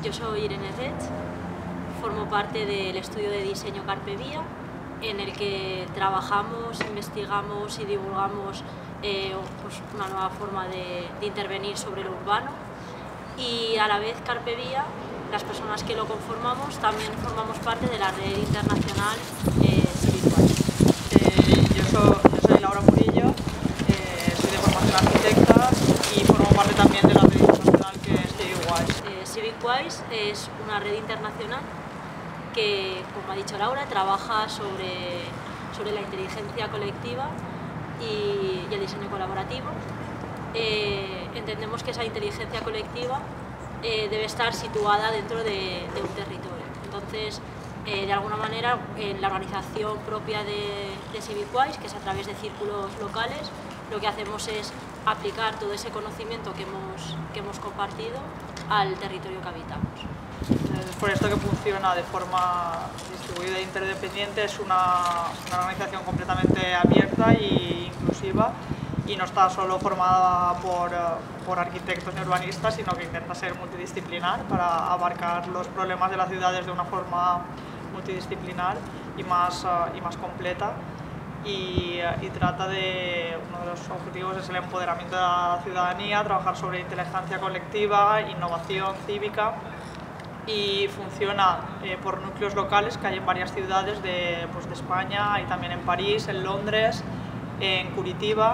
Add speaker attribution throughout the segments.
Speaker 1: Yo soy Irene Rech, formo parte del estudio de diseño Carpe Via, en el que trabajamos, investigamos y divulgamos pues una nueva forma de intervenir sobre lo urbano, y a la vez Carpe Via, las personas que lo conformamos, también formamos parte de la red internacional CivicWise.
Speaker 2: Yo soy Laura Murillo, soy de formación arquitecta y formo parte también de la red internacional que es CivicWise.
Speaker 1: CivicWise es una red internacional que, como ha dicho Laura, trabaja sobre la inteligencia colectiva y el diseño colaborativo. Entendemos que esa inteligencia colectiva debe estar situada dentro de un territorio. Entonces, de alguna manera, en la organización propia de CivicWise, que es a través de círculos locales, lo que hacemos es aplicar todo ese conocimiento que hemos compartido al territorio que habitamos.
Speaker 2: Es por esto que funciona de forma distribuida e interdependiente. Es una organización completamente abierta e inclusiva, y no está solo formada por arquitectos ni urbanistas, sino que intenta ser multidisciplinar para abarcar los problemas de las ciudades de una forma multidisciplinar y más completa. Y trata de, uno de los objetivos es el empoderamiento de la ciudadanía, trabajar sobre inteligencia colectiva, innovación cívica, y funciona por núcleos locales que hay en varias ciudades de España, y también en París, en Londres, en Curitiba,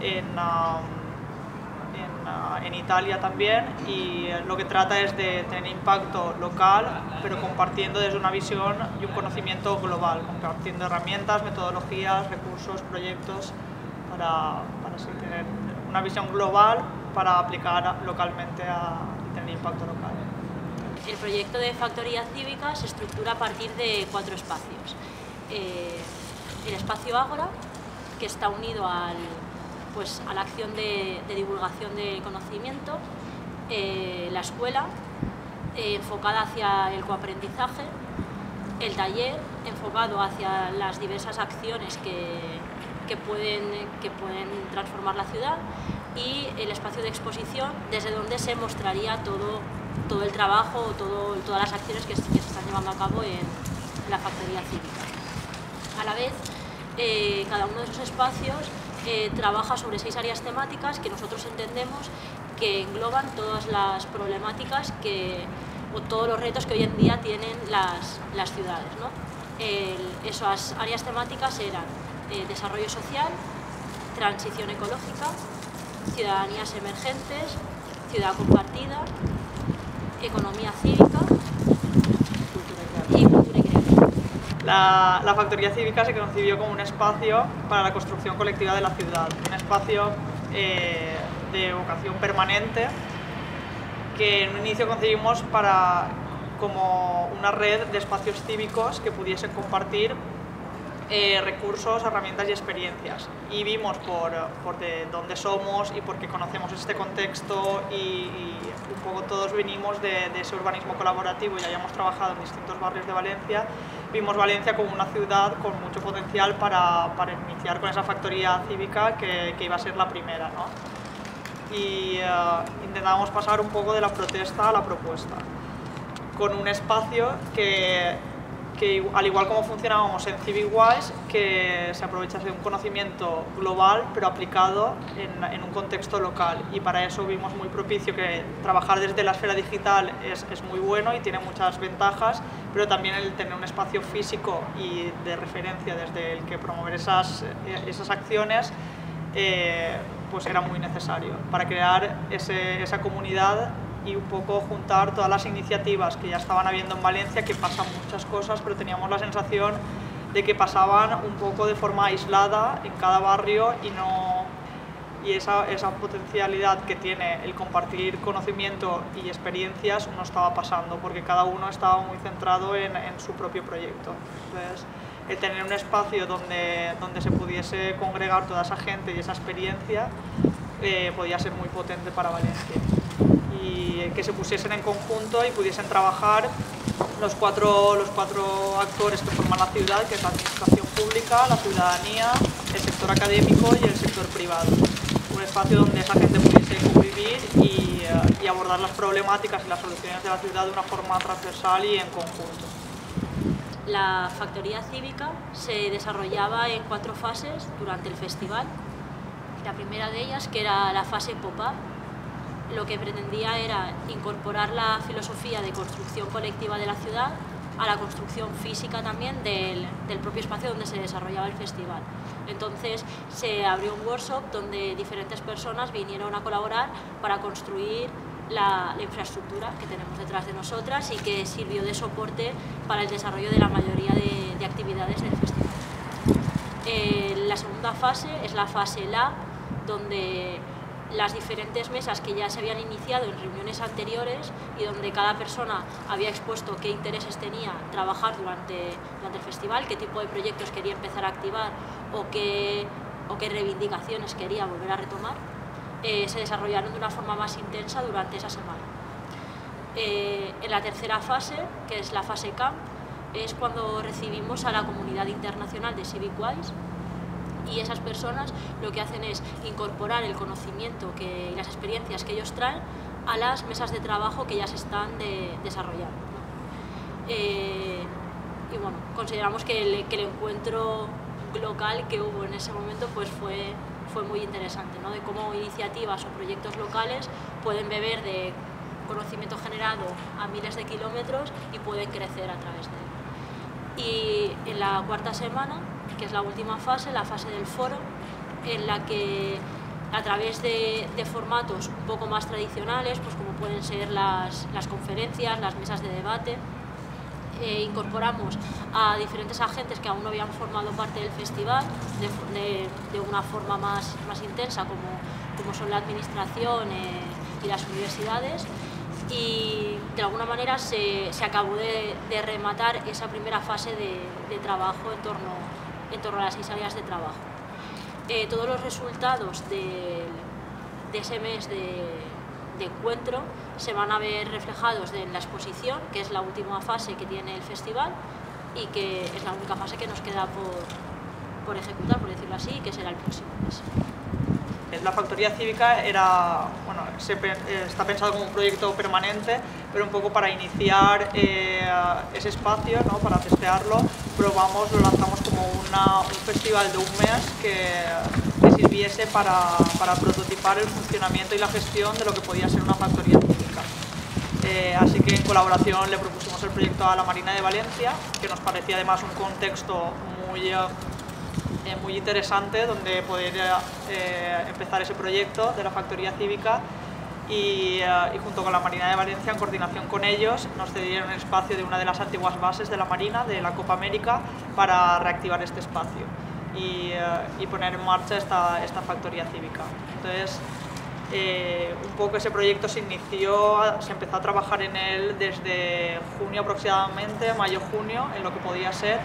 Speaker 2: en Italia también, y lo que trata es de tener impacto local, pero compartiendo desde una visión y un conocimiento global, compartiendo herramientas, metodologías, recursos, proyectos, para así tener una visión global para aplicar localmente y tener impacto local.
Speaker 1: El proyecto de Factoría Cívica se estructura a partir de 4 espacios. El espacio Ágora, que está unido a la acción de divulgación de conocimiento, la escuela, enfocada hacia el coaprendizaje, el taller, enfocado hacia las diversas acciones que pueden transformar la ciudad, y el espacio de exposición, desde donde se mostraría todo el trabajo, todas las acciones que se están llevando a cabo en la Factoría Cívica. A la vez, cada uno de esos espacios trabaja sobre 6 áreas temáticas que nosotros entendemos que engloban todas las problemáticas o todos los retos que hoy en día tienen las ciudades, ¿no? Esas áreas temáticas eran desarrollo social, transición ecológica, ciudadanías emergentes, ciudad compartida, economía cívica y cultura y creativa.
Speaker 2: La Factoría Cívica se concibió como un espacio para la construcción colectiva de la ciudad, un espacio de vocación permanente que en un inicio concebimos como una red de espacios cívicos que pudiesen compartir recursos, herramientas y experiencias. Y vimos por de dónde somos y porque conocemos este contexto, y un poco todos venimos de ese urbanismo colaborativo y hayamos trabajado en distintos barrios de Valencia. Vimos Valencia como una ciudad con mucho potencial para iniciar con esa factoría cívica que iba a ser la primera, ¿no? Y intentábamos pasar un poco de la protesta a la propuesta, con un espacio que al igual como funcionábamos en CivicWise, que se aprovechase de un conocimiento global pero aplicado en un contexto local, y para eso vimos muy propicio que trabajar desde la esfera digital es muy bueno y tiene muchas ventajas, pero también el tener un espacio físico y de referencia desde el que promover esas acciones pues era muy necesario para crear esa comunidad y un poco juntar todas las iniciativas que ya estaban habiendo en Valencia, que pasan muchas cosas, pero teníamos la sensación de que pasaban un poco de forma aislada en cada barrio, y esa potencialidad que tiene el compartir conocimiento y experiencias no estaba pasando, porque cada uno estaba muy centrado en su propio proyecto. Entonces, el tener un espacio donde se pudiese congregar toda esa gente y esa experiencia podía ser muy potente para Valencia. Y que se pusiesen en conjunto y pudiesen trabajar los cuatro actores que forman la ciudad, que es la administración pública, la ciudadanía, el sector académico y el sector privado. Un espacio donde esa gente pudiese convivir y abordar las problemáticas y las soluciones de la ciudad de una forma transversal y en conjunto.
Speaker 1: La factoría cívica se desarrollaba en 4 fases durante el festival. La primera de ellas, que era la fase pop-up, lo que pretendía era incorporar la filosofía de construcción colectiva de la ciudad a la construcción física también del propio espacio donde se desarrollaba el festival. Entonces se abrió un workshop donde diferentes personas vinieron a colaborar para construir la infraestructura que tenemos detrás de nosotras y que sirvió de soporte para el desarrollo de la mayoría de actividades del festival. La segunda fase es la fase lab, donde las diferentes mesas que ya se habían iniciado en reuniones anteriores y donde cada persona había expuesto qué intereses tenía trabajar durante el festival, qué tipo de proyectos quería empezar a activar o qué reivindicaciones quería volver a retomar, se desarrollaron de una forma más intensa durante esa semana. En la tercera fase, que es la fase camp, es cuando recibimos a la comunidad internacional de CivicWise, y esas personas lo que hacen es incorporar el conocimiento y las experiencias que ellos traen a las mesas de trabajo que ya se están desarrollando. Y bueno, consideramos que el encuentro local que hubo en ese momento pues fue muy interesante, ¿no? De cómo iniciativas o proyectos locales pueden beber de conocimiento generado a miles de kilómetros y pueden crecer a través de él. Y en la cuarta semana, que es la última fase, la fase del foro, en la que a través de formatos un poco más tradicionales, pues como pueden ser las conferencias, las mesas de debate, incorporamos a diferentes agentes que aún no habían formado parte del festival de una forma más intensa, como son la administración y las universidades, y de alguna manera se acabó de rematar esa primera fase de trabajo en torno a las 6 áreas de trabajo. Todos los resultados de ese mes de encuentro se van a ver reflejados en la exposición, que es la última fase que tiene el festival y que es la única fase que nos queda por ejecutar, por decirlo así, y que será el próximo mes.
Speaker 2: La factoría cívica está pensado como un proyecto permanente, pero un poco para iniciar ese espacio, ¿no? Para testearlo, lo lanzamos como un festival de un mes que sirviese para prototipar el funcionamiento y la gestión de lo que podía ser una factoría cívica. Así que en colaboración le propusimos el proyecto a la Marina de Valencia, que nos parecía además un contexto muy interesante donde poder empezar ese proyecto de la factoría cívica y junto con la Marina de Valencia, en coordinación con ellos, nos cedieron el espacio de una de las antiguas bases de la Marina, de la Copa América, para reactivar este espacio y poner en marcha esta factoría cívica. Entonces, un poco ese proyecto se empezó a trabajar en él desde junio aproximadamente, mayo-junio, en lo que podía ser,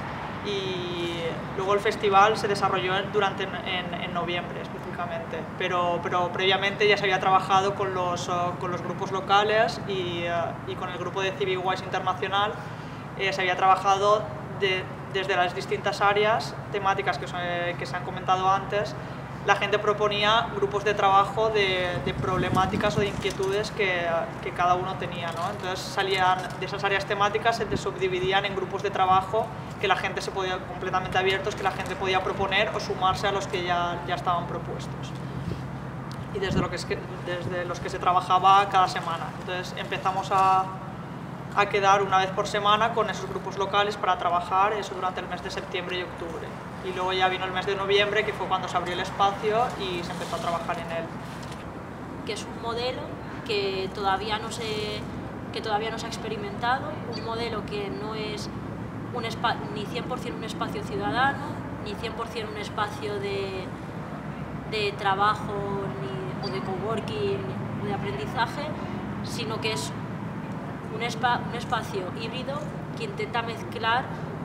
Speaker 2: y luego el festival se desarrolló en noviembre específicamente, pero previamente ya se había trabajado con los grupos locales y con el grupo de CivicWise Internacional. Se había trabajado desde las distintas áreas temáticas que se han comentado antes. La gente proponía grupos de trabajo de problemáticas o de inquietudes que cada uno tenía, ¿no? Entonces salían de esas áreas temáticas, se subdividían en grupos de trabajo que la gente completamente abiertos, que la gente podía proponer o sumarse a los que ya estaban propuestos. Y desde los que se trabajaba cada semana. Entonces empezamos a quedar una vez por semana con esos grupos locales para trabajar eso durante el mes de septiembre y octubre. Y luego ya vino el mes de noviembre, que fue cuando se abrió el espacio y se empezó a trabajar en él.
Speaker 1: Que es un modelo que todavía no se ha experimentado, un modelo que no es ni 100% un espacio ciudadano, ni 100% un espacio de trabajo, o de coworking, o de aprendizaje, sino que es un espacio híbrido que intenta mezclar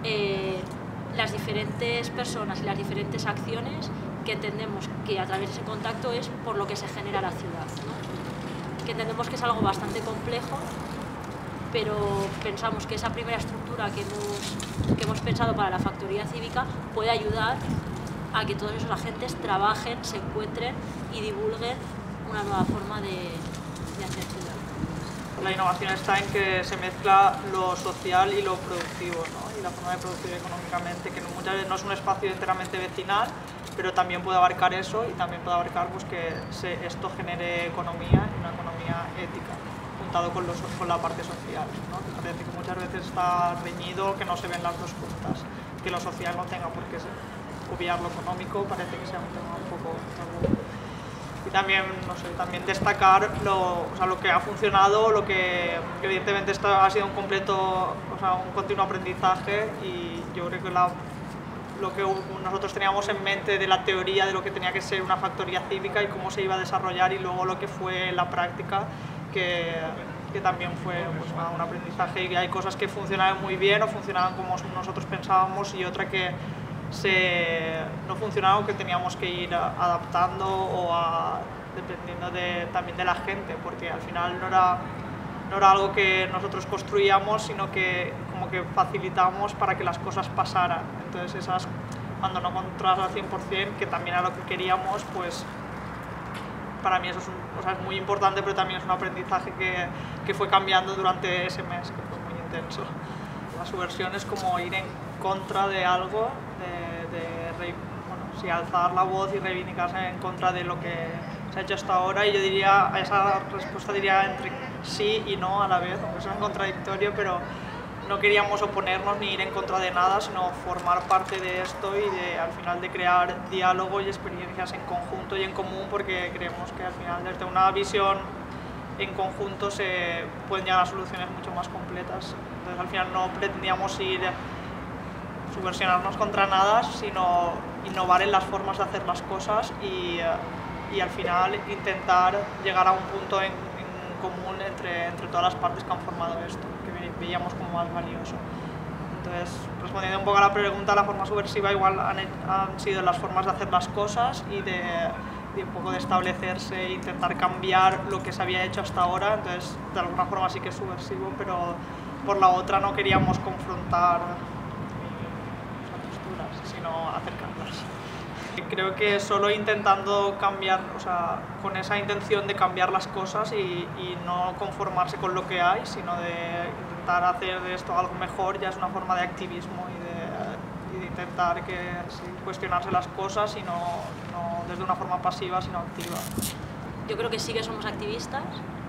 Speaker 1: las diferentes personas y las diferentes acciones que entendemos que a través de ese contacto es por lo que se genera la ciudad, ¿no? Que entendemos que es algo bastante complejo, pero pensamos que esa primera estructura que hemos pensado para la factoría cívica puede ayudar a que todos esos agentes trabajen, se encuentren y divulguen una nueva forma de residencia en ciudad?
Speaker 2: La innovación está en que se mezcla lo social y lo productivo, ¿no? Y la forma de producir económicamente, que muchas veces no es un espacio enteramente vecinal, pero también puede abarcar eso y también puede abarcar pues, que esto genere economía y una economía ética, juntado con la parte social, ¿no? Que parece que muchas veces está reñido, que no se ven las dos puntas, que lo social no tenga por qué obviar lo económico, parece que sea un tema un poco tabú. Y también, no sé, también destacar lo que ha funcionado, lo que evidentemente esto ha sido un continuo aprendizaje, y yo creo que lo que nosotros teníamos en mente de la teoría de lo que tenía que ser una factoría cívica y cómo se iba a desarrollar, y luego lo que fue la práctica, que también fue pues, un aprendizaje, y hay cosas que funcionaban muy bien o funcionaban como nosotros pensábamos, y otra que no funcionaba, que teníamos que ir adaptando dependiendo también de la gente, porque al final no era algo que nosotros construíamos, sino que como que facilitamos para que las cosas pasaran. Entonces cuando no controlas al 100%, que también era lo que queríamos, pues para mí eso es muy importante, pero también es un aprendizaje que fue cambiando durante ese mes, que fue muy intenso. La subversión es como ir en contra de algo, alzar la voz y reivindicarse en contra de lo que se ha hecho hasta ahora, y yo diría, a esa respuesta diría entre sí y no a la vez, aunque sea contradictorio, pero no queríamos oponernos ni ir en contra de nada, sino formar parte de esto y al final de crear diálogo y experiencias en conjunto y en común, porque creemos que al final desde una visión en conjunto se pueden llegar a soluciones mucho más completas. Entonces al final no pretendíamos subversionarnos contra nada, sino innovar en las formas de hacer las cosas y al final intentar llegar a un punto en común entre todas las partes que han formado esto, que veíamos como más valioso. Entonces, respondiendo un poco a la pregunta, la forma subversiva igual han sido las formas de hacer las cosas y un poco de establecerse e intentar cambiar lo que se había hecho hasta ahora. Entonces, de alguna forma sí que es subversivo, pero por la otra no queríamos confrontar sino acercarlas. Creo que solo intentando cambiar, con esa intención de cambiar las cosas y no conformarse con lo que hay, sino de intentar hacer de esto algo mejor, ya es una forma de activismo y de intentar cuestionarse las cosas y no desde una forma pasiva, sino activa.
Speaker 1: Yo creo que sí que somos activistas.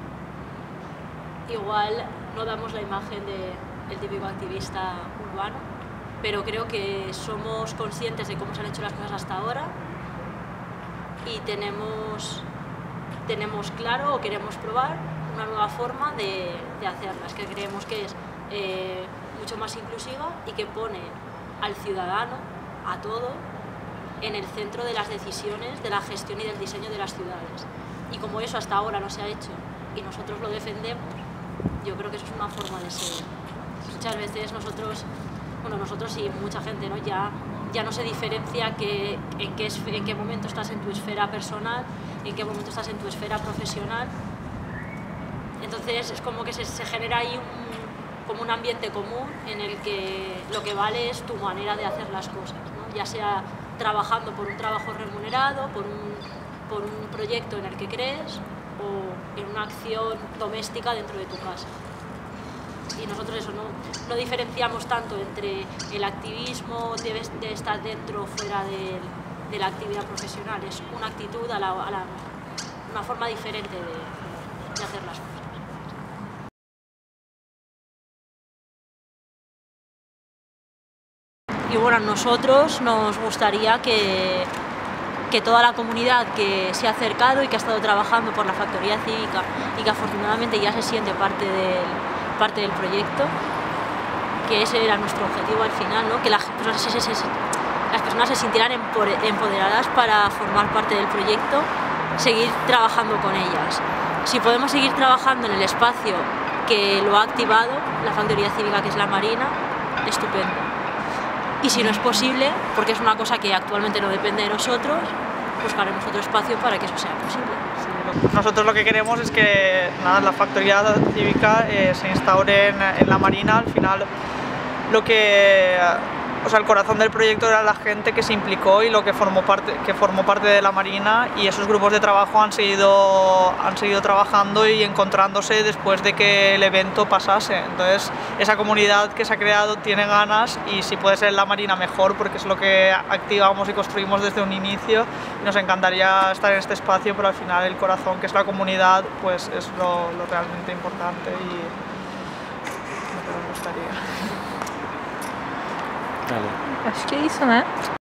Speaker 1: Igual no damos la imagen del típico activista urbano, pero creo que somos conscientes de cómo se han hecho las cosas hasta ahora y tenemos claro o queremos probar una nueva forma de hacerlas, que creemos que es mucho más inclusiva y que pone al ciudadano, a todo, en el centro de las decisiones, de la gestión y del diseño de las ciudades. Y como eso hasta ahora no se ha hecho y nosotros lo defendemos, yo creo que eso es una forma de ser. Muchas veces nosotros y mucha gente, ¿no? ya no se diferencia en qué momento estás en tu esfera personal, en qué momento estás en tu esfera profesional. Entonces es como que se genera ahí como un ambiente común en el que lo que vale es tu manera de hacer las cosas, ¿no? Ya sea trabajando por un trabajo remunerado, por un proyecto en el que crees o en una acción doméstica dentro de tu casa. Y nosotros eso no diferenciamos tanto entre el activismo de estar dentro o fuera de la actividad profesional. Es una actitud, una forma diferente de hacer las cosas. Y bueno, a nosotros nos gustaría que toda la comunidad que se ha acercado y que ha estado trabajando por la factoría cívica y que afortunadamente ya se siente parte del proyecto, que ese era nuestro objetivo al final, ¿no? Que las personas se sintieran empoderadas para formar parte del proyecto, seguir trabajando con ellas. Si podemos seguir trabajando en el espacio que lo ha activado, la factoría cívica, que es la Marina, estupendo. Y si no es posible, porque es una cosa que actualmente no depende de nosotros, buscaremos otro espacio para que eso sea posible.
Speaker 2: Nosotros lo que queremos es que la factoría cívica se instaure en la Marina. Al final lo que o sea, el corazón del proyecto era la gente que se implicó y lo que formó parte de la Marina, y esos grupos de trabajo han seguido trabajando y encontrándose después de que el evento pasase. Entonces, esa comunidad que se ha creado tiene ganas, y si puede ser en la Marina mejor, porque es lo que activamos y construimos desde un inicio. Nos encantaría estar en este espacio, pero al final el corazón, que es la comunidad, pues es lo realmente importante y lo que nos gustaría.
Speaker 3: Acho que é isso, né?